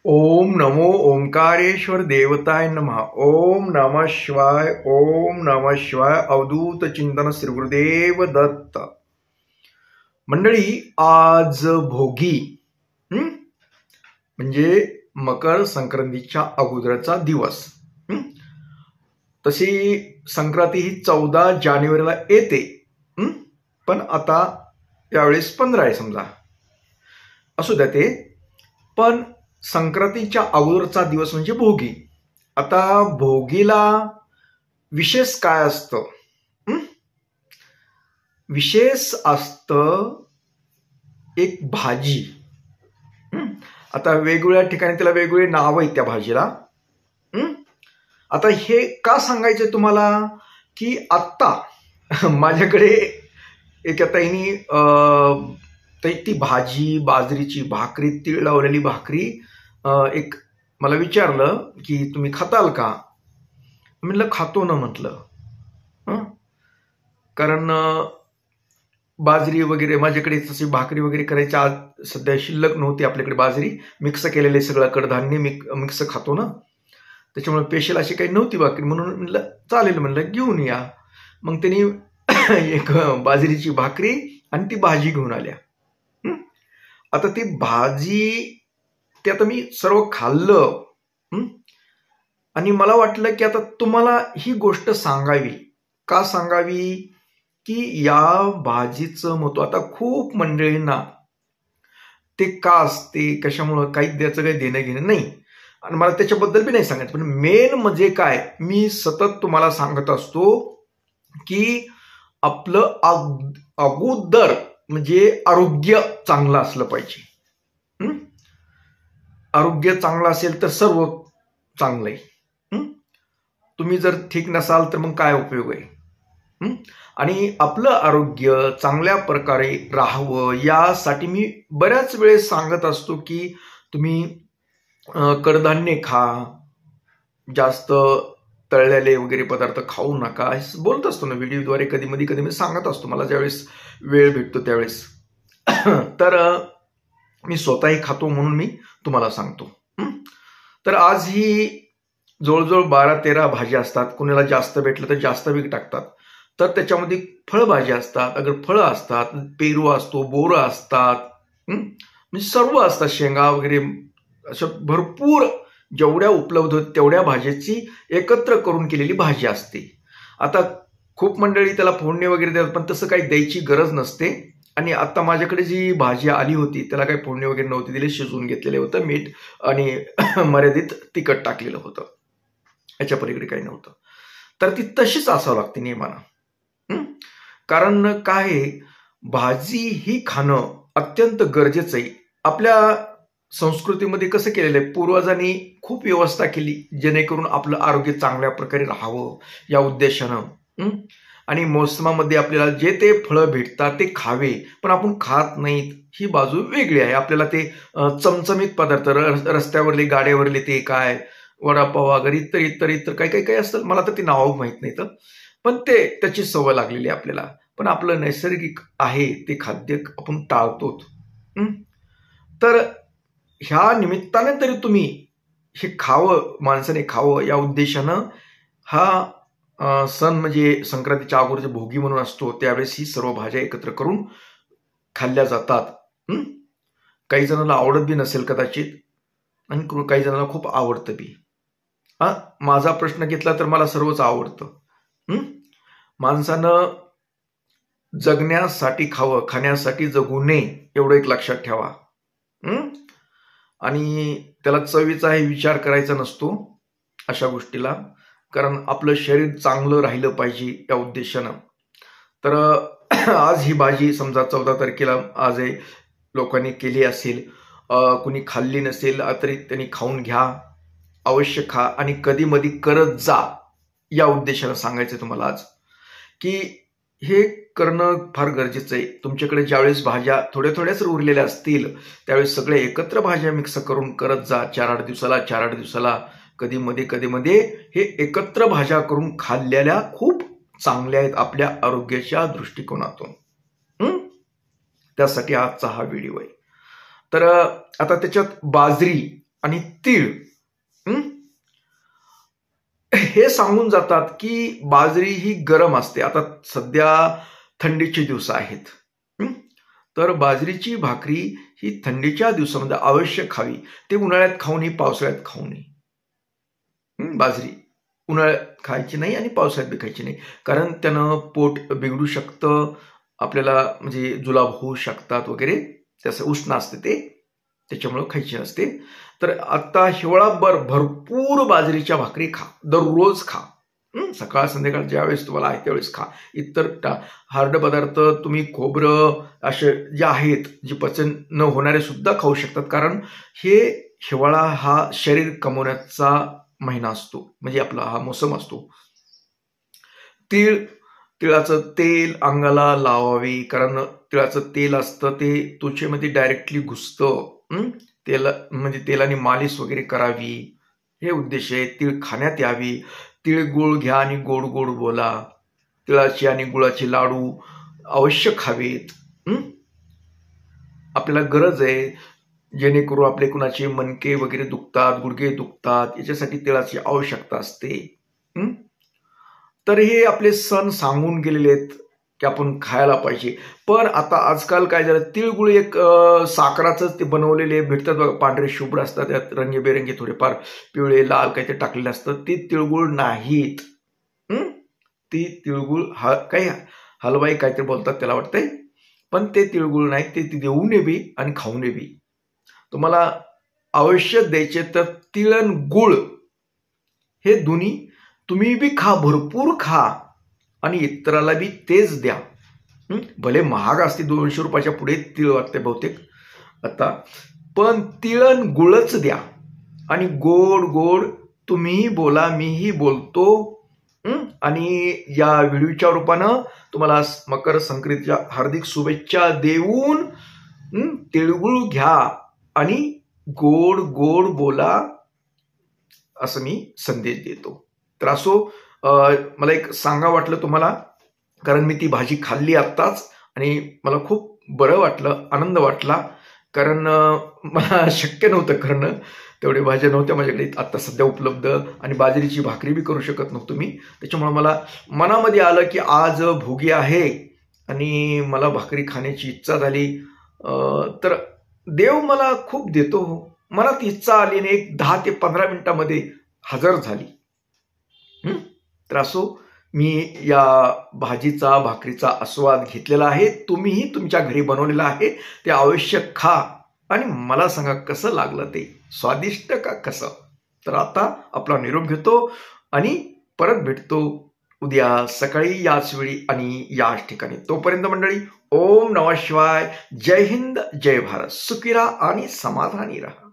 ओम नमो ओंकारेश्वर देवताय नमः. ओम नमः शिवाय. ओम नमः शिवाय. अवधूत चिंतन श्री गुरुदेव दत्त. मंडळी, आज भोगी म्हणजे मकर संक्रांतीच्या अगोदरचा दिवस. तशी संक्रांती ही 14 जानेवारीला येते, पण आता यावेळेस 15 आहे समजा. असू द्या ते. पण संक्रांतीच्या अगोदरचा दिवस म्हणजे भोगी. आता भोगीला विशेष काय असतं? विशेष असतं एक भाजी. आता वेगवेगळ्या ठिकाणी त्याला वेगवेगळे नाव आहेत त्या भाजीला. आता हे का सांगायचं तुम्हाला की आत्ता माझ्याकडे एका ताईनी ती भाजी, बाजरीची भाकरी, तीळ लावलेली भाकरी एक मला विचारलं की तुम्ही खाताल का? म्हटलं खातो ना म्हटलं. कारण बाजरी वगैरे माझ्याकडे तशी भाकरी वगैरे करायची आज सध्या शिल्लक नव्हती आपल्याकडे. बाजरी मिक्स केलेले सगळं कडधान्य मिक्स खातो ना, त्याच्यामुळे स्पेशल अशी काही नव्हती भाकरी. म्हणून म्हटलं चालेल, म्हणलं घेऊन या. मग त्यांनी एक बाजरीची भाकरी आणि ती भाजी घेऊन आल्या. आता ती भाजी ते आता मी सर्व खाल्लं आणि मला वाटलं की आता तुम्हाला ही गोष्ट सांगावी. का सांगावी? की या भाजीचं महत्व आता खूप मंडळींना ते का असते, कशामुळं, काही त्याचं काही देणं घेणं नाही आणि मला त्याच्याबद्दल बी नाही सांगायचं. पण मेन म्हणजे काय, मी सतत तुम्हाला सांगत असतो की आपलं अगोदर म्हणजे आरोग्य चांगलं असलं पाहिजे. आरोग्य चांगलं असेल तर सर्व चांगलं आहे. तुम्ही जर ठीक नसाल तर मग काय उपयोग आहे? आणि आपलं आरोग्य चांगल्या प्रकारे राहावं यासाठी मी बऱ्याच वेळेस सांगत असतो की तुम्ही कडधान्य खा, जास्त तळलेले वगैरे पदार्थ खाऊ नका, बोलत असतो ना व्हिडिओद्वारे. कधी मी सांगत असतो, मला ज्यावेळेस वेळ भेटतो त्यावेळेस. तर मी स्वतःही खातो म्हणून मी तुम्हाला सांगतो. तर आज ही जवळजवळ 12-13 भाज्या असतात. कुणाला जास्त भेटलं तर जास्त बी टाकतात. तर त्याच्यामध्ये फळभाज्या असतात, अगर फळं असतात, पेरू असतो, बोरं असतात, म्हणजे सर्व असतात, शेंगा वगैरे, अशा भरपूर जेवढ्या उपलब्ध होत तेवढ्या भाज्याची एकत्र करून केलेली भाजी असते. आता खूप मंडळी त्याला फोडणी वगैरे देतात, पण तसं काही द्यायची गरज नसते. आणि आता माझ्याकडे जी भाजी आली होती त्याला काही फोडणी वगैरे नव्हती दिली, शिजवून घेतलेलं होतं, मीठ आणि मर्यादित तिखट टाकलेलं होतं, याच्या पलीकडे काही नव्हतं. तर ती तशीच असावं लागते नियमानं. कारण काय, भाजी ही खाणं अत्यंत गरजेचं आहे. आपल्या संस्कृतीमध्ये कसं केलेलं आहे, पूर्वजांनी खूप व्यवस्था केली जेणेकरून आपलं आरोग्य चांगल्या प्रकारे राहावं या उद्देशानं. आणि मोसमामध्ये आपल्याला जे ते फळं भेटतात ते खावे, पण आपण खात नाहीत, ही बाजू वेगळी आहे. आपल्याला ते चमचमीत पदार्थ, रस्त्यावरले गाड्यावरले ते काय वडापाव वगैरे इतर काही असतं, मला तर ते नाव माहीत नाही, तर पण ते त्याची सवय लागलेली आहे आपल्याला. पण आपलं नैसर्गिक आहे ते खाद्य आपण टाळतो. तर ह्या निमित्ताने तरी तुम्ही हे खावं, माणसाने खावं या उद्देशानं हा सण म्हणजे संक्रांतीच्या अगोदरचे भोगी म्हणून असतो. त्यावेळेस ही सर्व भाज्या एकत्र करून खाल्ल्या जातात. काही जणांना आवडत बी नसेल कदाचित, आणि काही जणांना खूप आवडतं बी. माझा प्रश्न घेतला तर मला सर्वच आवडतं. माणसानं जगण्यासाठी खावं, खाण्यासाठी जगू नये, एवढं एक लक्षात ठेवा. आणि त्याला चवीचाही विचार करायचा नसतो अशा गोष्टीला, कारण आपलं शरीर चांगलं राहिलं पाहिजे या उद्देशानं. तर आज ही भाजी समजा 14 तारखेला आज आहे, लोकांनी केली असेल, कुणी खाल्ली नसेल तरी त्यांनी खाऊन घ्या, अवश्य खा आणि कधी मधी करत जा या उद्देशानं सांगायचं तुम्हाला आज की हे करणं फार गरजेचं आहे. तुमच्याकडे ज्यावेळेस भाज्या थोड्याच उरलेल्या असतील त्यावेळेस सगळे एकत्र भाज्या मिक्स करून करत जा. 4-8 दिवसाला कधी मध्ये हे एकत्र भाज्या करून खाल्लेल्या खूप चांगल्या आहेत आपल्या आरोग्याच्या दृष्टिकोनातून. त्यासाठी आजचा हा व्हिडिओ आहे. तर आता त्याच्यात बाजरी आणि तीळ हे सांगून जातात की बाजरी ही गरम असते. आता सध्या थंडीचे दिवस आहेत, तर बाजरीची भाकरी ही थंडीच्या दिवसामध्ये अवश्य खावी. ते उन्हाळ्यात खाऊ नये, पावसाळ्यात खाऊ नये. बाजरी उन्हाळ्यात खायची नाही आणि पावसाळ्यात बी खायची नाही, कारण त्यानं पोट बिघडू शकतं, आपल्याला म्हणजे जुलाब होऊ शकतात वगैरे, त्याचं उष्ण असते ते, त्याच्यामुळं खायची नसते. तर आता हिवाळाभर भरपूर बाजरीच्या भाकरी खा, दररोज खा. सकाळ संध्याकाळ ज्यावेळेस तुम्हाला आहे त्यावेळेस खा. इतर हार्ड पदार्थ तुम्ही खोबरं असे जे आहेत, जे पचन न होणारे सुद्धा खाऊ शकतात, कारण हे हिवाळा हा शरीर कमवण्याचा महिना असतो, म्हणजे आपला हा मोसम असतो. तिळाचं तेल अंगाला लावावे, कारण तिळाचं तेल असतं ते त्वचेमध्ये डायरेक्टली घुसतं. म्हणजे तेलाने मालिश वगैरे करावी, हे उद्देश आहे. तीळ खाण्यात यावी. तिळगुळ घ्या आणि गोड गोड बोला. तिळाची आणि गुळाचे लाडू अवश्य खावेत. आपल्याला गरज आहे, जेणेकरून आपले कुणाचे मणके वगैरे दुखतात, गुडघे दुखतात, याच्यासाठी तिळाची आवश्यकता असते. तर हे आपले सण सांगून गेलेले आहेत की आपण खायला पाहिजे. पण आता आजकाल काय झालं, तिळगुळ एक साखराचंच ते बनवलेले भेटतात बघा, पांढरे शुभ्र असतात, त्यात रंगीबेरंगी थोडेफार पिवळे लाल काहीतरी टाकलेले असतात. ते तिळगुळ नाहीत. ती तिळगुळ काही हलवाई काहीतरी बोलतात त्याला वाटतंय, पण ते तिळगुळ नाही. ते देऊ नये आणि खाऊ नये. तुम्हाला आवश्यक द्यायचे तर तिळ आणि गुळ हे दोन्ही तुम्ही बी खा, भरपूर खा आणि इतराला बी तेच द्या. भले महाग असते, 200 रुपयाच्या पुढे तिळ वाटते बहुतेक आता, पण तिळ आणि गुळच द्या आणि गोड गोड तुम्हीही बोला, मीही बोलतो. आणि या व्हिडिओच्या रूपानं तुम्हाला मकर संक्रांतीच्या हार्दिक शुभेच्छा देऊन तिळगुळ घ्या आणि गोड गोड बोला, असं मी संदेश देतो. तर असो, मला एक सांगा वाटलं तुम्हाला, कारण मी ती भाजी खाल्ली आत्ताच आणि मला खूप बरं वाटलं, आनंद वाटला, कारण मला शक्य नव्हतं करणं, तेवढे भाज्या नव्हत्या माझ्याकडे आत्ता सध्या उपलब्ध, आणि बाजरीची भाकरी बी करू शकत नव्हतो मी. त्याच्यामुळे मला मनामध्ये आलं की आज भोगी आहे आणि मला भाकरी खाण्याची इच्छा झाली. तर देव मला खूप देतो, मनात इच्छा आली आणि एक 10 ते 15 मिनिटामध्ये हजर झाली. तर असो, मी या भाजीचा भाकरीचा आस्वाद घेतलेला आहे. तुम्हीही तुमच्या घरी बनवलेला आहे, ते अवश्य खा आणि मला सांगा कसं लागलं, ते स्वादिष्ट का कसं. तर आता आपला निरोप घेतो आणि परत भेटतो उद्या सकाळी याच वेळी आणि याच ठिकाणी. तोपर्यंत मंडळी, ओम नमः शिवाय, जय हिंद, जय भारत, सुखी राहा आणि समाधानी राहा.